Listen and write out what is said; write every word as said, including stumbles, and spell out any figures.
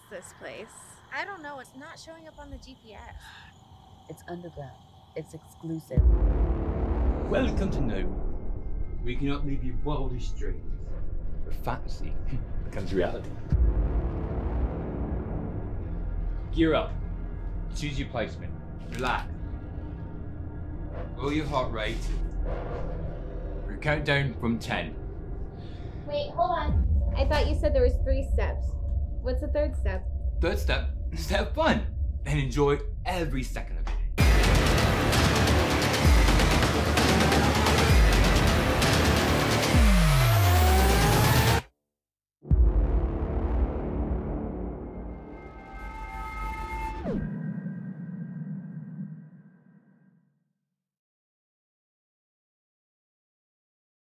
this place? I don't know. It's not showing up on the G P S. It's underground. It's exclusive. Welcome to nowhere. We cannot leave your wildest dreams. Where fantasy becomes reality. Gear up. Choose your placement. Relax. Roll your heart rate. We'll count down from ten. Wait, hold on. I thought you said there was three steps. What's the third step? Third step is to have fun and enjoy every second.